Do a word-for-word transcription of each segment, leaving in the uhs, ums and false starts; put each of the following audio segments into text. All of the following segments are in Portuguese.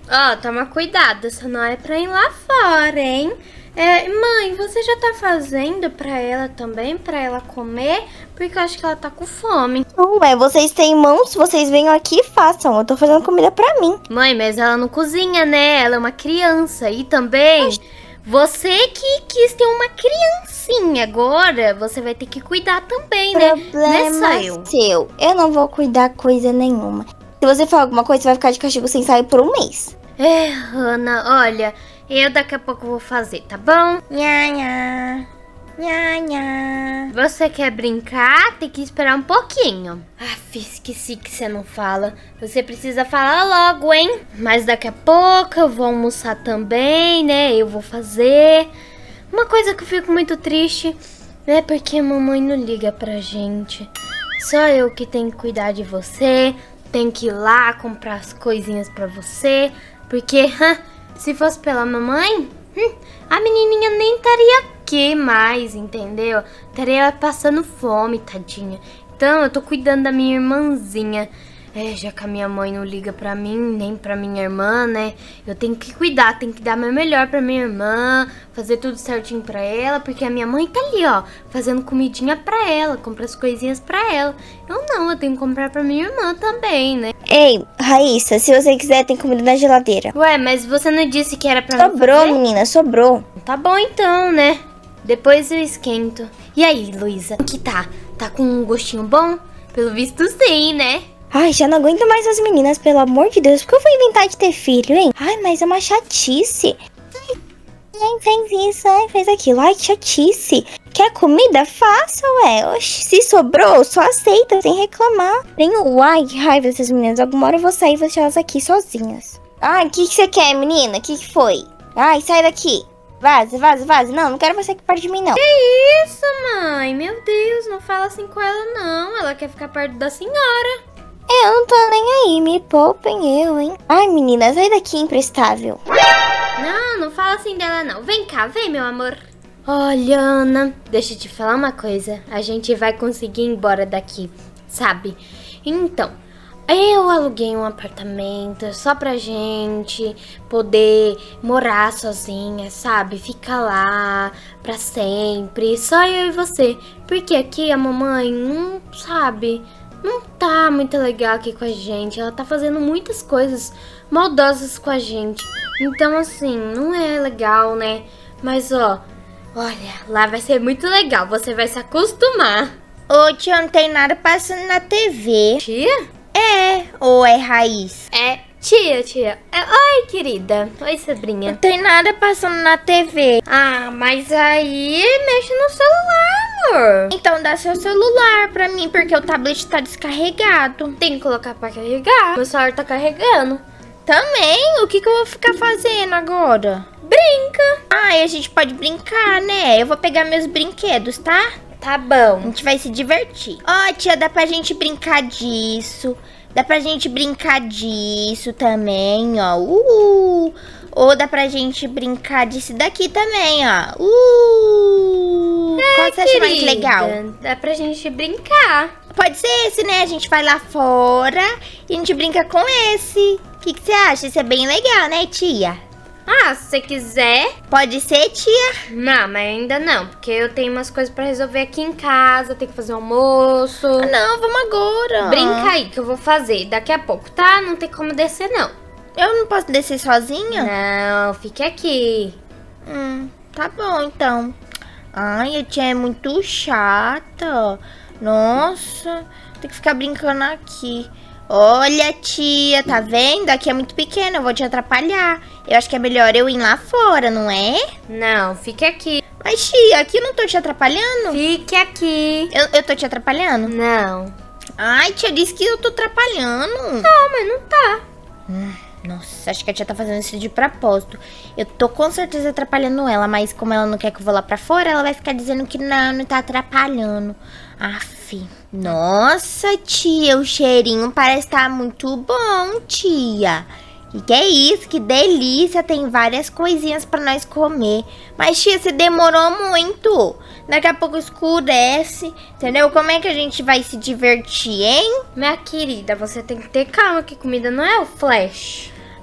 Ó, toma cuidado, isso não é pra ir lá fora, hein? É, mãe, você já tá fazendo pra ela também, pra ela comer? Porque eu acho que ela tá com fome. Ué, vocês têm mãos, vocês venham aqui e façam. Eu tô fazendo comida pra mim. Mãe, mas ela não cozinha, né? Ela é uma criança. E também, você que quis ter uma criancinha agora, você vai ter que cuidar também, né? Problema Não é só eu. seu. Eu não vou cuidar coisa nenhuma. Se você falar alguma coisa, você vai ficar de castigo sem sair por um mês. É, Ana, olha, eu daqui a pouco vou fazer, tá bom? Nha, nha. Nha, nha. Você quer brincar? Tem que esperar um pouquinho. Ah, esqueci que você não fala. Você precisa falar logo, hein? Mas daqui a pouco eu vou almoçar também, né? Eu vou fazer. Uma coisa que eu fico muito triste é porque a mamãe não liga pra gente. Só eu que tenho que cuidar de você. Tenho que ir lá comprar as coisinhas pra você. Porque, hã, se fosse pela mamãe, hum, a menininha nem estaria aqui mais, entendeu? Estaria passando fome, tadinha. Então, eu tô cuidando da minha irmãzinha. É, já que a minha mãe não liga pra mim, nem pra minha irmã, né? Eu tenho que cuidar, tenho que dar meu melhor pra minha irmã, fazer tudo certinho pra ela, porque a minha mãe tá ali, ó, fazendo comidinha pra ela, compra as coisinhas pra ela. Eu não, eu tenho que comprar pra minha irmã também, né? Ei, Raíssa, se você quiser, tem comida na geladeira. Ué, mas você não disse que era pra mim Sobrou, fazer? menina, sobrou. Tá bom então, né? Depois eu esquento. E aí, Luísa, que tá? Tá com um gostinho bom? Pelo visto sim, né? Ai, já não aguento mais as meninas, pelo amor de Deus. Por que eu vou inventar de ter filho, hein? Ai, mas é uma chatice. Ai, fez isso, ai, fez aquilo. Ai, que chatice. Quer comida? Faça, ué. Oxi, se sobrou, só aceita, sem reclamar. Tenho, ai, que raiva dessas meninas. Alguma hora eu vou sair e vou deixar elas aqui sozinhas. Ai, o que, que você quer, menina? O que, que foi? Ai, sai daqui. Vaza, vaza, vaza. Não, não quero você aqui perto de mim, não. Que isso, mãe? Meu Deus, não fala assim com ela, não. Ela quer ficar perto da senhora. Eu não tô nem aí, me poupem eu, hein? Ai, menina, sai daqui, imprestável. Não, não fala assim dela, não. Vem cá, vem, meu amor. Olha, Ana, deixa eu te falar uma coisa. A gente vai conseguir ir embora daqui, sabe? Então, eu aluguei um apartamento só pra gente poder morar sozinha, sabe? Ficar lá pra sempre, só eu e você. Porque aqui a mamãe não, sabe, não tá muito legal aqui com a gente. Ela tá fazendo muitas coisas maldosas com a gente. Então, assim, não é legal, né? Mas, ó, olha, lá vai ser muito legal. Você vai se acostumar. Ô, tia, não tem nada passando na T V. Tia? É, ou é Raiz? É, tia, tia. É, oi, querida. Oi, Não sobrinha. tem nada passando na T V. Ah, mas aí mexe no celular, amor. Então dá seu celular pra mim, porque o tablet tá descarregado. Tem que colocar pra carregar. Meu celular tá carregando. Também? O que que eu vou ficar fazendo agora? Brinca. Ai, a gente pode brincar, né? Eu vou pegar meus brinquedos, tá? Tá A bom. gente vai se divertir. Ó, tia, dá pra gente brincar disso. Dá pra gente brincar disso também, ó. Uh! Ou dá pra gente brincar disso daqui também, ó. Uh! Qual você acha mais legal? Dá pra gente brincar. Pode ser esse, né? A gente vai lá fora e a gente brinca com esse. O que, que você acha? Isso é bem legal, né, tia? Ah, se você quiser. Pode ser, tia? Não, mas ainda não. Porque eu tenho umas coisas pra resolver aqui em casa. Tenho que fazer almoço. Ah, não, vamos agora. Brinca aí que eu vou fazer daqui a pouco, tá? Não tem como descer, não. Eu não posso descer sozinha? Não, fique aqui. Hum, tá bom, então. Ai, a tia é muito chata. Nossa, tem que ficar brincando aqui. Olha, tia, tá vendo? Aqui é muito pequeno, eu vou te atrapalhar. Eu acho que é melhor eu ir lá fora, não é? Não, fique aqui. Mas, tia, aqui eu não tô te atrapalhando? Fique aqui. Eu, eu tô te atrapalhando? Não. Ai, tia, disse que eu tô atrapalhando. Não, mas não tá. Hum, nossa, acho que a tia tá fazendo isso de propósito. Eu tô com certeza atrapalhando ela, mas como ela não quer que eu vou lá pra fora, ela vai ficar dizendo que não, não tá atrapalhando. Aff. Nossa, tia, o cheirinho parece estar muito bom, tia. Que que é isso? Que delícia, tem várias coisinhas pra nós comer. Mas, tia, você demorou muito. Daqui a pouco escurece, entendeu? Como é que a gente vai se divertir, hein? Minha querida, você tem que ter calma que comida não é o flash.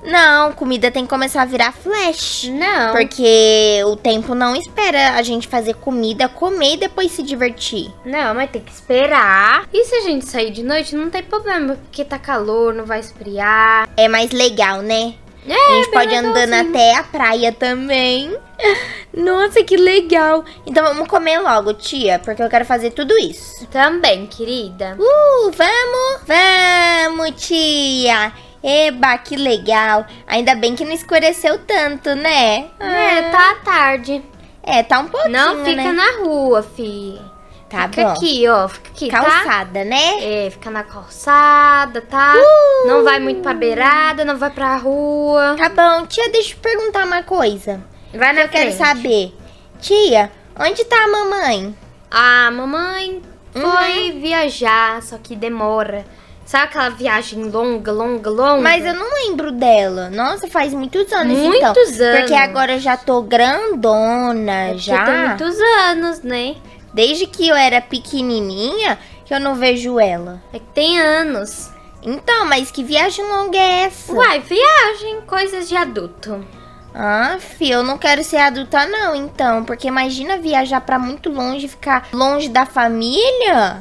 Não, comida tem que começar a virar flash. Não. Porque o tempo não espera a gente fazer comida, comer e depois se divertir. Não, mas tem que esperar. E se a gente sair de noite, não tem problema, porque tá calor, não vai esfriar. É mais legal, né? É, A gente bem pode ir andando legalzinho. até a praia também. Nossa, que legal. Então vamos comer logo, tia, porque eu quero fazer tudo isso. Também, querida. Uh, vamos? Vamos, tia. Eba, que legal. Ainda bem que não escureceu tanto, né? É, tá tarde. É, tá um pouquinho, Não fica né? na rua, fi. Tá Fica bom. aqui, ó. Fica aqui, tá? Calçada, né? É, fica na calçada, tá? Uh! Não vai muito pra beirada, não vai pra rua. Tá bom, tia, deixa eu perguntar uma coisa. Vai na Eu quero frente. saber. Tia, onde tá a mamãe? A mamãe foi Uhum. viajar, só que demora. Sabe aquela viagem longa, longa, longa? Mas eu não lembro dela. Nossa, faz muitos anos, Muitos então. anos. Porque agora eu já tô grandona, É porque já. tem muitos anos, né? Desde que eu era pequenininha, que eu não vejo ela. É que tem anos. Então, mas que viagem longa é essa? Uai, viagem, coisas de adulto. Ah, fi, eu não quero ser adulta não, então. Porque imagina viajar pra muito longe, ficar longe da família.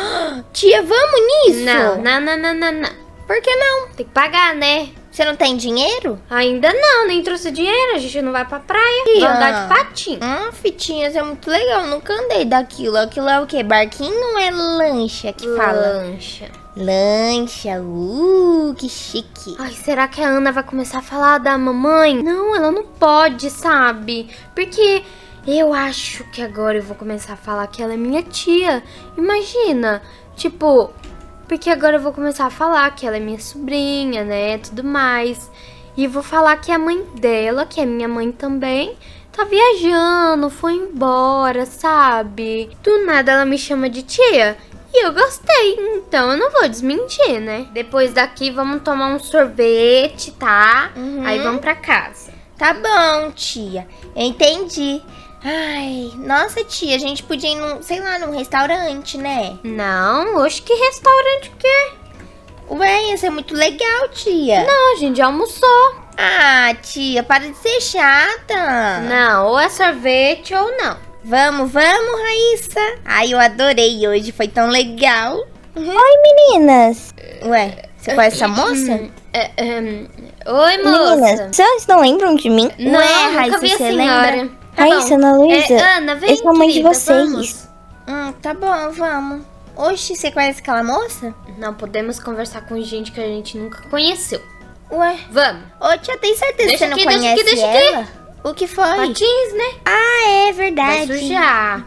Tia, vamos nisso? Não, não, não, não, não, não. Por que não? Tem que pagar, né? Você não tem dinheiro? Ainda não, nem trouxe dinheiro, a gente não vai pra praia. Tia. Vamos andar de patinho. Ah, fitinhas, é muito legal. Eu nunca andei daquilo. Aquilo é o quê? Barquinho ou é lancha que fala? Lancha. Lancha, uh, que chique. Ai, será que a Ana vai começar a falar da mamãe? Não, ela não pode, sabe? Porque eu acho que agora eu vou começar a falar que ela é minha tia. Imagina, tipo, porque agora eu vou começar a falar que ela é minha sobrinha, né, tudo mais. E vou falar que a mãe dela, que é minha mãe também, tá viajando, foi embora, sabe? Do nada ela me chama de tia. E eu gostei, então eu não vou desmentir, né? Depois daqui vamos tomar um sorvete, tá? Uhum. Aí vamos pra casa. Tá bom, tia. Eu entendi. Ai, nossa, tia, a gente podia ir num, sei lá, num restaurante, né? Não, hoje que restaurante que é? Ué, ia ser muito legal, tia. Não, a gente já almoçou. Ah, tia, para de ser chata. Não, ou é sorvete ou não. Vamos, vamos, Raíssa. Ai, eu adorei hoje, foi tão legal. Meninas, Ué, você conhece essa moça? É, é, oi, moça. meninas, vocês não lembram de mim? Não, Ué, nunca Raíssa, vi a você senhora. lembra? Tá Raíssa, bom. Ana Luísa, É, Ana, vem, eu sou a mãe de querida, vocês. vamos. Hum, tá bom, vamos. Oxe, você conhece aquela moça? Não podemos conversar com gente que a gente nunca conheceu. Ué. Vamos. Ô, tia, tem certeza Deixa que você não aqui, deixa conhece aqui, deixa aqui. ela? O que foi? Patins, né? Ah, é Vai verdade. sujar.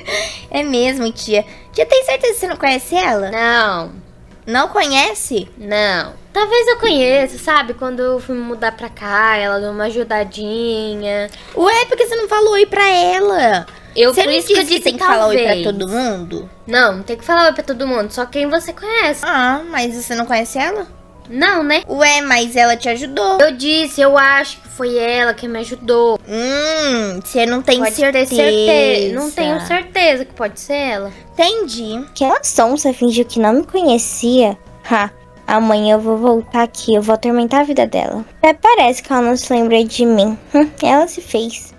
É mesmo, tia. Tia, tem certeza que você não conhece ela? Não, Não conhece? não. Talvez eu conheça, sabe? Quando eu fui mudar pra cá, ela deu uma ajudadinha. Ué, por que você não falou oi pra ela? Eu, Você por não isso que eu disse que disse tem que falar oi pra talvez. todo mundo? Não, não tem que falar oi pra todo mundo, só quem você conhece. Ah, mas você não conhece ela? Não, né? Ué, mas ela te ajudou. Eu disse, eu acho que foi ela que me ajudou. Hum, você não tem Pode certeza. ter certeza. Não tenho certeza que pode ser ela. Entendi. Aquela sonsa fingiu que não me conhecia. Ha, amanhã eu vou voltar aqui, eu vou atormentar a vida dela. Até parece que ela não se lembra de mim. Hum, ela se fez.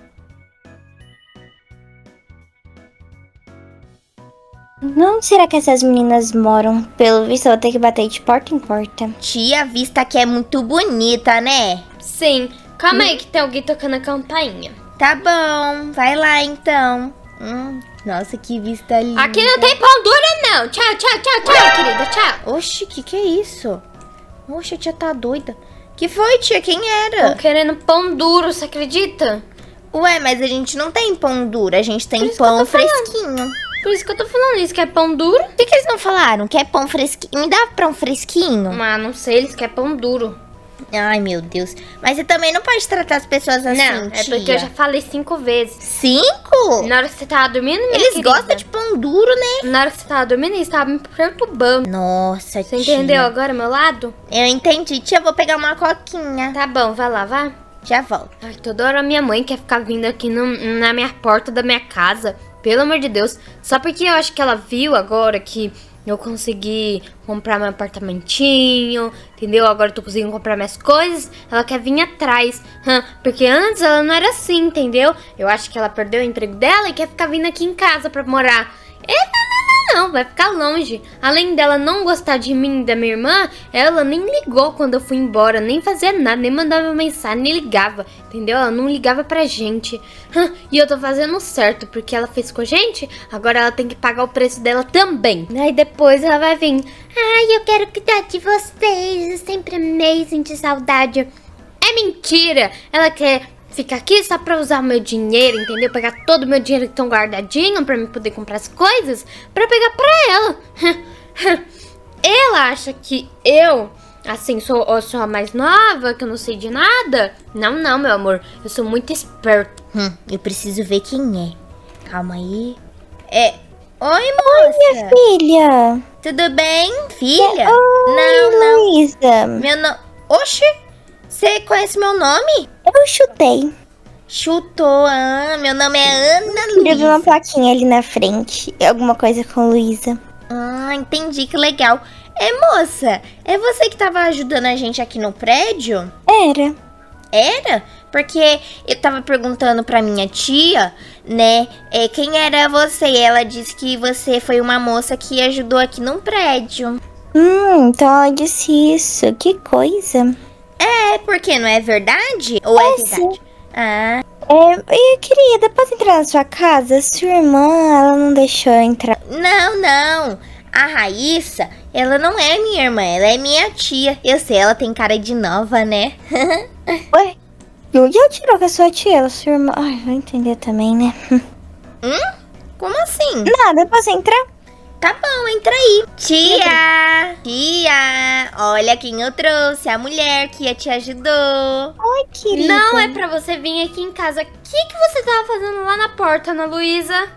Não será que essas meninas moram? Pelo visto, eu vou ter que bater de porta em porta. Tia, a vista aqui é muito bonita, né? Sim. Calma aí que tem alguém tocando a campainha. Tá bom, vai lá então. Hum, nossa, que vista linda. Aqui não tem pão dura, não. Tchau, tchau, tchau, tchau, querida. Tchau. Oxi, que que é isso? Oxe, a tia tá doida. Que foi, tia? Quem era? Tô querendo pão duro, você acredita? Ué, mas a gente não tem pão duro, a gente tem Por isso que eu pão tô falando. fresquinho. Por isso que eu tô falando isso, que é pão duro. O que, que eles não falaram? Quer pão fresquinho? Me dá pão fresquinho? Mas não sei, eles querem pão duro. Ai, meu Deus. Mas você também não pode tratar as pessoas assim, não, é tia. porque eu já falei cinco vezes. Cinco? Na hora que você tava dormindo, minha Eles querida, gostam de pão duro, né? Na hora que você tava dormindo, eles estavam me perturbando. Nossa, Você tia. entendeu agora meu lado? Eu entendi. Tia, eu vou pegar uma coquinha. Tá bom, vai lá, vai. Já volto. Ai, toda hora minha mãe quer ficar vindo aqui no- na minha porta da minha casa. Pelo amor de Deus. Só porque eu acho que ela viu agora que Eu consegui comprar meu apartamentinho, entendeu? Agora eu tô conseguindo comprar minhas coisas. Ela quer vir atrás, hum, porque antes ela não era assim, entendeu? Eu acho que ela perdeu o emprego dela e quer ficar vindo aqui em casa pra morar. Eita, não, não, não, vai ficar longe. Além dela não gostar de mim e da minha irmã, ela nem ligou quando eu fui embora, nem fazia nada, nem mandava mensagem, nem ligava, entendeu? Ela não ligava pra gente. Hum, e eu tô fazendo certo, porque ela fez com a gente, agora ela tem que pagar o preço dela também. Aí depois ela vai vir, ai, eu quero cuidar de vocês, eu sempre amei sentir saudade. É mentira, ela quer ficar aqui só pra usar o meu dinheiro, entendeu? Pegar todo o meu dinheiro que estão guardadinho pra mim poder comprar as coisas, pra pegar pra ela. Ela acha que eu, assim, sou, eu sou a mais nova, que eu não sei de nada. Não, não, meu amor, eu sou muito esperta. Hum, eu preciso ver quem é. Calma aí. É... Oi, moça. Oi, minha filha. Tudo bem, filha? Oi, não, não. Luísa. Meu nome... Oxi, você conhece meu nome? Eu chutei. Chutou, ah, meu nome é Ana Eu vi uma Luísa. plaquinha ali na frente. Alguma coisa com Luísa. Ah, entendi, que legal. É, moça, é você que tava ajudando a gente aqui no prédio? Era. Era? Porque eu tava perguntando pra minha tia, né, é, quem era você. E ela disse que você foi uma moça que ajudou aqui no prédio. Hum, então ela disse isso. Que coisa. É, porque não é verdade? Ou é, É, verdade? sim. Ah, É, eu queria, posso entrar na sua casa? Sua irmã, ela não deixou eu entrar. não, não. A Raíssa, ela não é minha irmã, ela é minha tia. Eu sei, ela tem cara de nova, né? Ué? E onde ela tirou com a sua tia? Ela, sua irmã... Ai, vou entender também, né? Hum? Como assim? Nada, posso entrar? Tá bom, entra aí. Tia! Tia! Olha quem eu trouxe, a mulher que te ajudou. Oi, querida. Não é pra você vir aqui em casa. O que, que você tava fazendo lá na porta, Ana Luísa?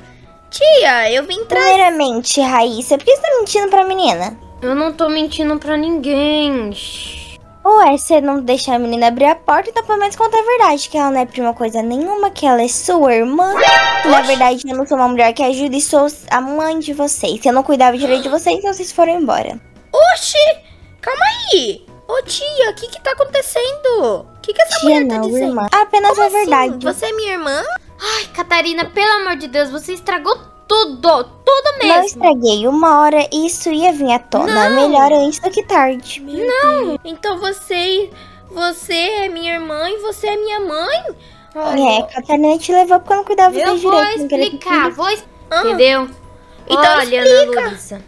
Tia, eu vim trazer... Primeiramente, Raíssa, por que você tá mentindo pra menina? Eu não tô mentindo pra ninguém. Ué, você não deixa a menina abrir a porta, então pelo menos conta a verdade, que ela não é prima coisa nenhuma, que ela é sua irmã. Que, na verdade, eu não sou uma mulher que ajuda e sou a mãe de vocês. Se eu não cuidava direito de vocês, então vocês foram embora. Oxi! Calma aí! Ô tia, o que que tá acontecendo? O que que essa Tia mulher tá não, dizendo? irmã. Apenas Como a assim? verdade. Você é minha irmã? Ai, Catarina, pelo amor de Deus, você estragou tudo, tudo mesmo. Não estraguei. Uma hora isso ia vir à tona. Não. Melhor antes do que tarde. Não! Então você... Você é minha irmã e você é minha mãe? É, a Catarina te levou porque eu não cuidava Eu de vou direito. não queria ter explicar, filho. vou es- Ah. entendeu? Então Olha, explica. Ana Luísa,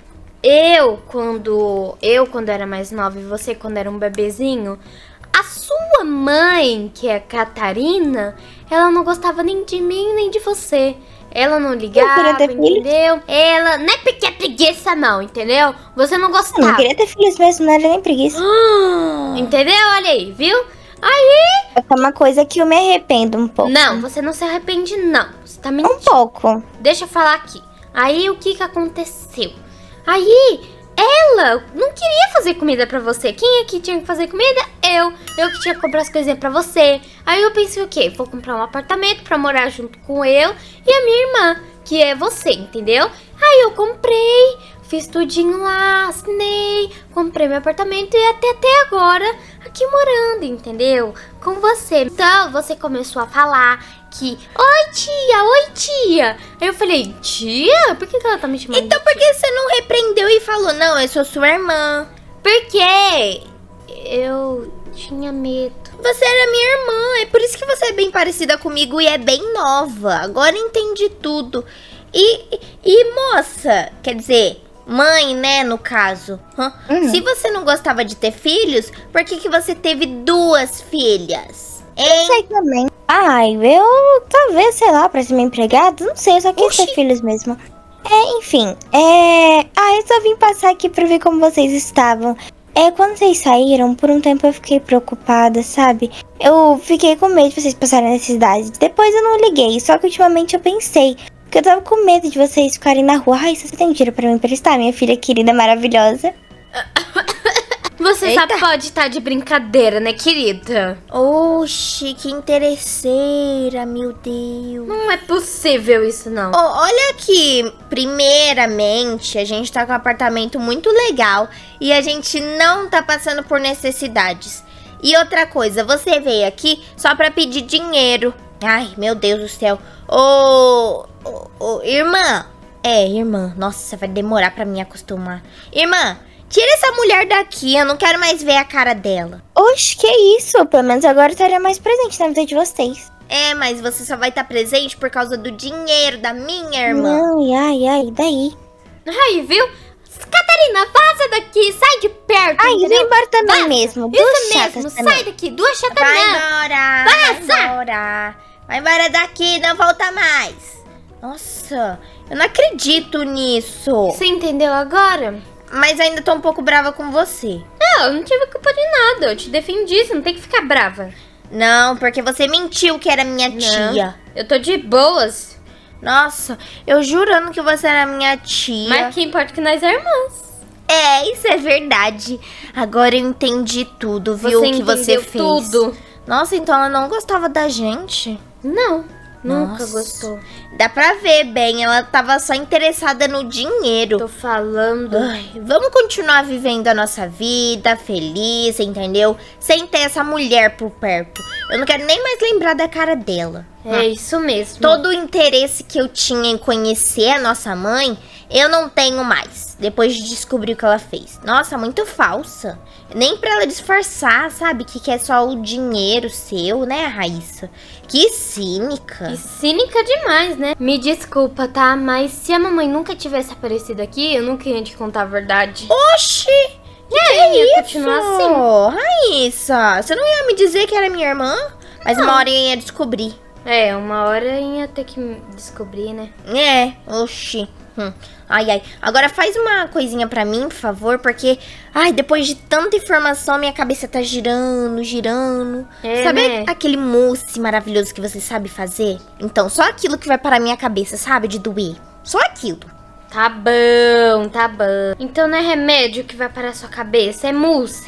eu quando eu quando era mais nova e você quando era um bebezinho, a sua mãe, que é a Catarina, ela não gostava nem de mim nem de você. Ela não ligava, ter filhos? entendeu? Ela não é porque é preguiça não, entendeu? Você não Eu não gostava. queria ter filhos mesmo, não era nem preguiça. Entendeu? Olha aí, viu? Aí, É uma coisa que eu me arrependo um pouco. não, você não se arrepende não. Você tá Um mentindo. pouco. Deixa eu falar aqui. Aí o que que aconteceu? Aí ela não queria fazer comida pra você. Quem é que tinha que fazer comida? Eu. Eu que tinha que comprar as coisinhas pra você. Aí eu pensei o quê? Vou comprar um apartamento pra morar junto com eu e a minha irmã, que é você, entendeu? Aí eu comprei, fiz tudinho lá, assinei, comprei meu apartamento e até até agora aqui morando, entendeu? Com você. Então você começou a falar que, oi tia, oi tia. Aí eu falei, tia? Por que que ela tá me chamando Então de por que você não repreendeu e falou, não, eu sou sua irmã? Porque eu tinha medo. Você era minha irmã, é por isso que você é bem parecida comigo e é bem nova. Agora entendi tudo. E, e moça, quer dizer, mãe, né, no caso. Hã? Uhum. Se você não gostava de ter filhos, por que que você teve duas filhas? Não Hein? sei também. Ai, eu talvez, sei lá, pra ser minha empregada, não sei, eu só quis Oxi. ter filhos mesmo. É, enfim, é... Ah, eu só vim passar aqui pra ver como vocês estavam. É, quando vocês saíram, por um tempo eu fiquei preocupada, sabe? Eu fiquei com medo de vocês passarem necessidade. Depois eu não liguei, só que ultimamente eu pensei. Porque eu tava com medo de vocês ficarem na rua. Ai, você tem dinheiro pra me emprestar, minha filha querida, maravilhosa? Você Eita. só pode estar de brincadeira, né, querida? Oxi, que interesseira, meu Deus. Não é possível isso, não. Ô, olha aqui, primeiramente, a gente tá com um apartamento muito legal e a gente não tá passando por necessidades. E outra coisa, você veio aqui só pra pedir dinheiro. Ai, meu Deus do céu. Ô, ô, ô, irmã. É, irmã. Nossa, vai demorar pra me acostumar. Irmã, tira essa mulher daqui, eu não quero mais ver a cara dela. Oxe, que isso? Pelo menos agora eu estaria mais presente na vida de vocês. É, mas você só vai estar presente por causa do dinheiro da minha irmã. Não, ai, ai, daí? Aí, viu? Catarina, vaza daqui, sai de perto, Ai, entendeu? vem embora também Vaza. mesmo. Duas Isso chatas mesmo, também. sai daqui, duas chatas Vai mesmo. embora, Vaza. vai embora. Vai embora daqui, não volta mais. Nossa, eu não acredito nisso. Você entendeu agora? Mas ainda tô um pouco brava com você. Não, eu não tive culpa de nada, eu te defendi, você não tem que ficar brava. Não, porque você mentiu que era minha tia. Não, eu tô de boas, Nossa, eu jurando que você era minha tia. mas o que importa é que nós é irmãs. É, isso é verdade. Agora eu entendi tudo, viu, Você o que você entendeu fez. tudo. Nossa, então ela não gostava da gente? Não, nunca Nossa. gostou. Dá pra ver bem, ela tava só interessada no dinheiro. Tô falando. Ai, vamos continuar vivendo a nossa vida feliz, entendeu? Sem ter essa mulher por perto. Eu não quero nem mais lembrar da cara dela. É isso mesmo. Todo o interesse que eu tinha em conhecer a nossa mãe, eu não tenho mais. Depois de descobrir o que ela fez. Nossa, muito falsa. Nem pra ela disfarçar, sabe? Que quer só o dinheiro seu, né, Raíssa? Que cínica. E cínica demais, né? Me desculpa, tá? Mas se a mamãe nunca tivesse aparecido aqui, eu nunca ia te contar a verdade. Oxi! E aí, ia continuar assim. Ô, Raíssa, você não ia me dizer que era minha irmã? Mas uma hora eu ia descobrir. É, uma hora eu ia ter que descobrir, né? É, oxi. Hum. Ai, ai. Agora faz uma coisinha pra mim, por favor, porque... Ai, depois de tanta informação, minha cabeça tá girando, girando. É, sabe né? aquele mousse maravilhoso que você sabe fazer? Então, só aquilo que vai parar minha cabeça, sabe? De doer. Só aquilo. Tá bom, tá bom. Então não é remédio que vai parar sua cabeça, é mousse.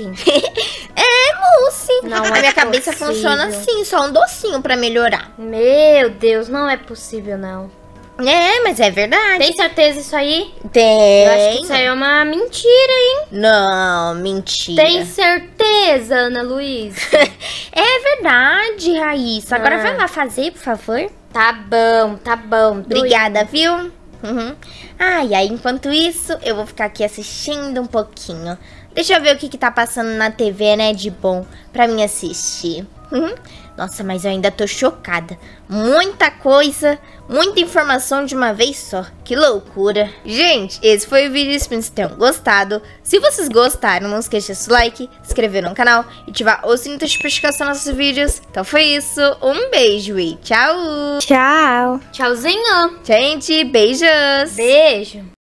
É mousse. Não A é minha cabeça possível. funciona assim, só um docinho pra melhorar. Meu Deus, não é possível, não. É, mas é verdade. Tem certeza isso aí? Tem. Eu acho que isso aí é uma mentira, hein? Não, mentira. Tem certeza, Ana Luísa? É verdade, Raíssa. Agora Ah. vai lá fazer, por favor. Tá bom, tá bom. Tô Obrigada, viu? Uhum. Ah, e aí, enquanto isso, eu vou ficar aqui assistindo um pouquinho. Deixa eu ver o que que tá passando na T V, né, de bom pra mim assistir. Uhum. Nossa, mas eu ainda tô chocada. Muita coisa, muita informação de uma vez só. Que loucura. Gente, esse foi o vídeo. Espero que vocês tenham gostado. Se vocês gostaram, não esqueça de deixar o like, se inscrever no canal e ativar o sininho de notificação nos nossos vídeos. Então foi isso. Um beijo e tchau. Tchau. Tchauzinho. Gente, beijos. Beijo.